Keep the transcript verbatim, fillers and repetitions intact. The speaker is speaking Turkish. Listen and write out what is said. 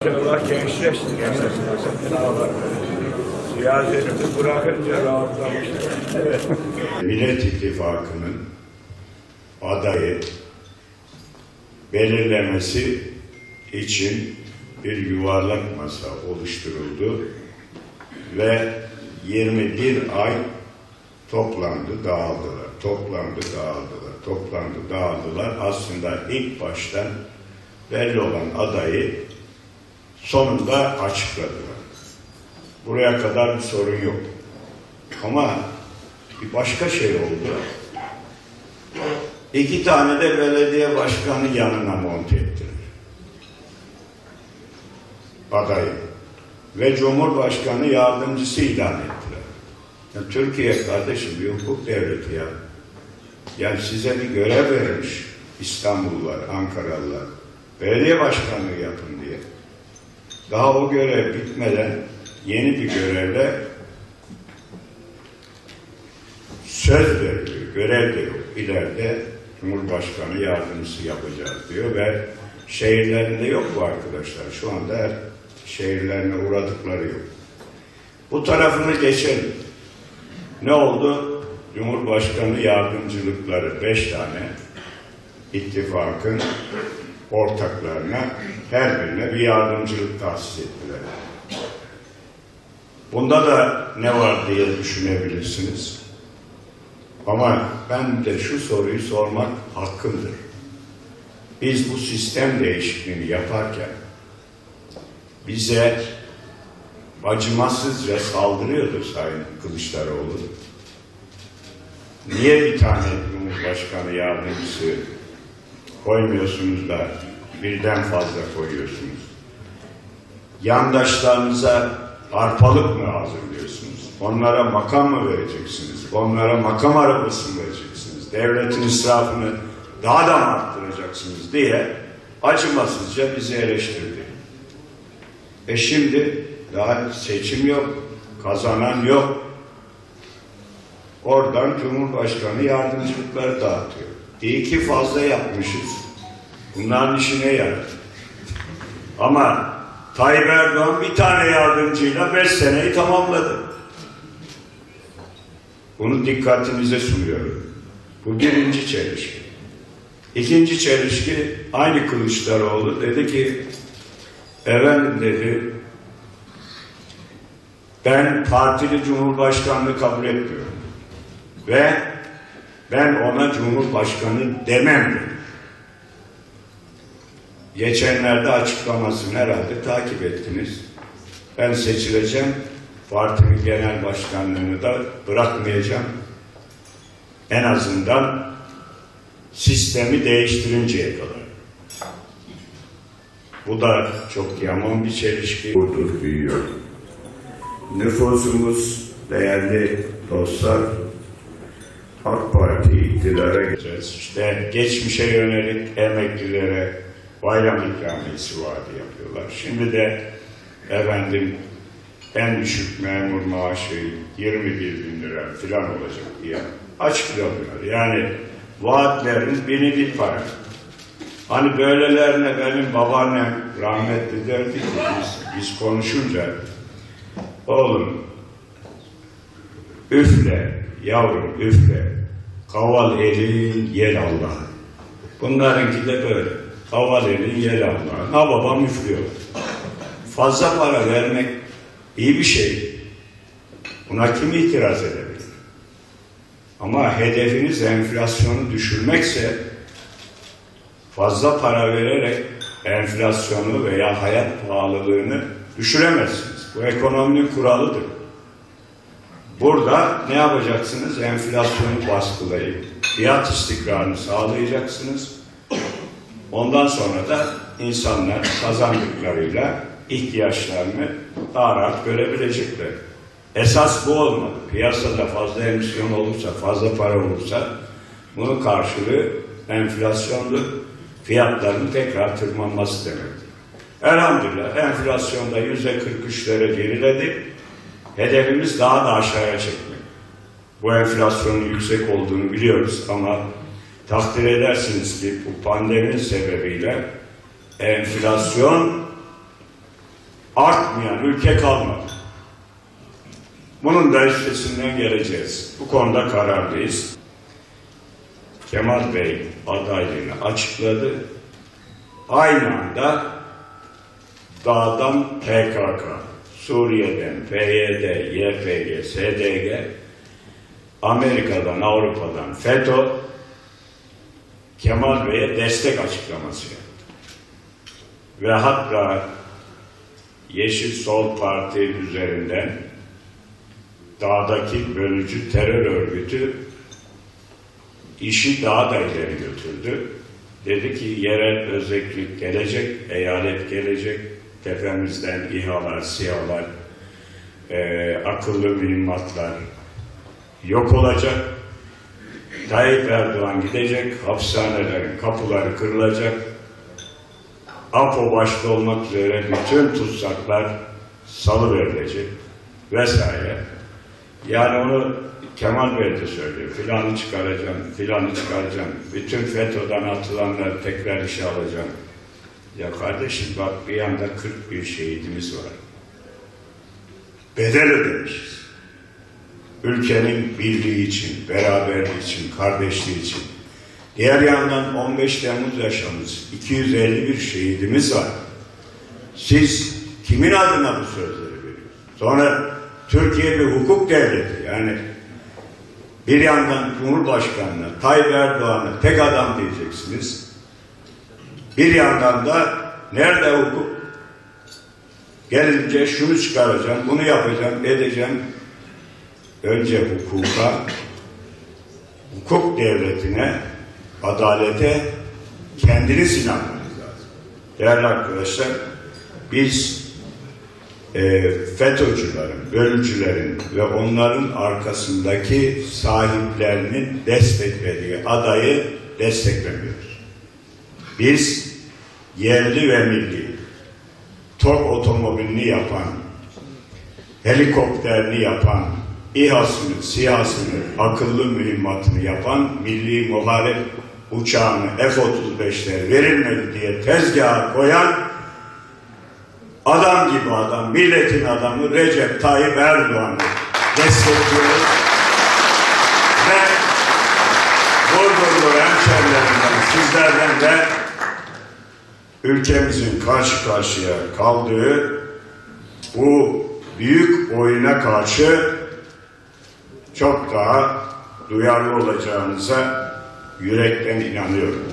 Allah gençleşsin. Sağ olun. Siyaseti bırakınca rahatlamıştır. Evet. Millet İttifakı'nın adayı belirlemesi için bir yuvarlak masa oluşturuldu ve yirmi bir ay toplandı, dağıldılar, toplandı, dağıldılar, toplandı, dağıldılar. Aslında ilk baştan belli olan adayı sonunda açıkladılar. Buraya kadar bir sorun yok. Ama bir başka şey oldu. İki tane de belediye başkanı yanına monte ettiler. Adayı. Ve Cumhurbaşkanı yardımcısı ilan ettiler. Ya Türkiye kardeşim bir hukuk devleti ya. Yani size bir görev vermiş İstanbullular, Ankaralılar. Belediye başkanlığı yapın diye. Daha o görev bitmeden yeni bir görevle söz veriliyor. Görev de yok. İleride Cumhurbaşkanı yardımcısı yapacağız diyor ve şehirlerinde yok bu arkadaşlar. Şu anda her şehirlerine uğradıkları yok. Bu tarafını geçelim. Ne oldu? Cumhurbaşkanı yardımcılıkları beş tane ittifakın ortaklarına her birine bir yardımcılık tahsis ettiler. Bunda da ne var diye düşünebilirsiniz. Ama ben de şu soruyu sormak hakkımdır. Biz bu sistem değişikliğini yaparken bize acımasızca saldırıyordu Sayın Kılıçdaroğlu. Niye bir tane Cumhurbaşkanı yardımcısı koymuyorsunuz da birden fazla koyuyorsunuz? Yandaşlarınıza arpalık mı hazırlıyorsunuz? Onlara makam mı vereceksiniz? Onlara makam arabası mı vereceksiniz? Devletin israfını daha da mı arttıracaksınız diye acımasızca bizi eleştirdi. E şimdi daha seçim yok, kazanan yok. Oradan Cumhurbaşkanı yardımcılıkları dağıtıyor. İyi ki fazla yapmışız. Bunların işine yarar. Ama Tayyip Erdoğan bir tane yardımcıyla beş seneyi tamamladı. Bunu dikkatinize sunuyorum. Bu birinci çelişki. İkinci çelişki, aynı Kılıçdaroğlu dedi ki, efendim dedi, ben partili cumhurbaşkanlığı kabul etmiyorum. Ve ben ona cumhurbaşkanı demem dedi. Geçenlerde açıklamasını herhalde takip ettiniz. Ben seçileceğim, partimin genel başkanlığını da bırakmayacağım. En azından sistemi değiştirinceye kadar. Bu da çok yaman bir çelişki. Budur, büyüyor. Nüfusumuz, değerli dostlar, AK Parti iktidara geleceğiz. İşte geçmişe yönelik emeklilere bayram ikramiyesi vaadi yapıyorlar. Şimdi de efendim en düşük memur maaşı yirmi bir bin lira falan olacak diye açıklıyorlar. Yani vaatlerin bini bir para. Hani böylelerine benim babaannem rahmetli derdi ki biz, biz konuşunca, oğlum üfle yavrum üfle, kaval elin yel Allah. Bunlarınki de böyle. Kaval elin yel Allah. Ha babam üflüyor. Fazla para vermek iyi bir şey. Buna kim itiraz edebilir? Ama hedefiniz enflasyonu düşürmekse fazla para vererek enflasyonu veya hayat pahalılığını düşüremezsiniz. Bu ekonominin kuralıdır. Burada ne yapacaksınız? Enflasyonu baskılayıp fiyat istikrarını sağlayacaksınız. Ondan sonra da insanlar kazandıklarıyla ihtiyaçlarını daha rahat görebilecekler. Esas bu olmalı. Piyasada fazla emisyon olursa, fazla para olursa bunun karşılığı enflasyondur. Fiyatların tekrar tırmanması demektir. Elhamdülillah enflasyonda yüzde kırk üçlere geriledi. Hedefimiz daha da aşağıya çekmek. Bu enflasyonun yüksek olduğunu biliyoruz ama takdir edersiniz ki bu pandemi sebebiyle enflasyon artmayan ülke kalmadı. Bunun da üstesinden geleceğiz. Bu konuda kararlıyız. Kemal Bey adaylığını açıkladı. Aynı anda dağdan P K K, Suriye'den P Y D, Y P G, S D G, Amerika'dan, Avrupa'dan FETÖ, Kemal Bey'e destek açıklaması yaptı. Ve hatta Yeşil Sol Parti üzerinden dağdaki bölücü terör örgütü işi daha da ileri götürdü. Dedi ki yerel özellik gelecek, eyalet gelecek, tepemizden İHA'lar, SİHA'lar, e, akıllı mühimmatlar yok olacak. Tayyip Erdoğan gidecek, hapishanelerin kapıları kırılacak. APO başta olmak üzere bütün tutsaklar salıverilecek vesaire. Yani onu Kemal Bey de söylüyor. Filanı çıkaracağım, filanı çıkaracağım. Bütün FETÖ'den atılanları tekrar işe alacağım. Ya kardeşim bak bir yanda kırk bir şehidimiz var. Bedel ödemişiz. Ülkenin birliği için, beraberliği için, kardeşliği için. Diğer yandan on beş Temmuz yaşamış iki yüz elli bir şehidimiz var. Siz kimin adına bu sözleri veriyorsunuz? Sonra Türkiye bir hukuk devleti. Yani bir yandan Cumhurbaşkanı'na, Tayyip Erdoğan'a tek adam diyeceksiniz. Bir yandan da nerede hukuk? Gelince şunu çıkaracağım, bunu yapacağım, edeceğim. Önce hukuka, hukuk devletine, adalete kendiniz inanmanız lazım. Değerli arkadaşlar, biz e, FETÖ'cülerin, bölücülerin ve onların arkasındaki sahiplerinin desteklediği adayı desteklemiyoruz. Biz yerli ve milli, TOG otomobilini yapan, helikopterini yapan, İHA'sını, SİHA'sını, akıllı mühimmatını yapan milli muharip uçağını F otuz beşler verilmedi diye tezgaha koyan adam gibi adam, milletin adamı Recep Tayyip Erdoğan'ı destekliyoruz. Ve Burdurlu hemşehrilerimden, sizlerden de ülkemizin karşı karşıya kaldığı bu büyük oyuna karşı çok daha duyarlı olacağınıza yürekten inanıyorum.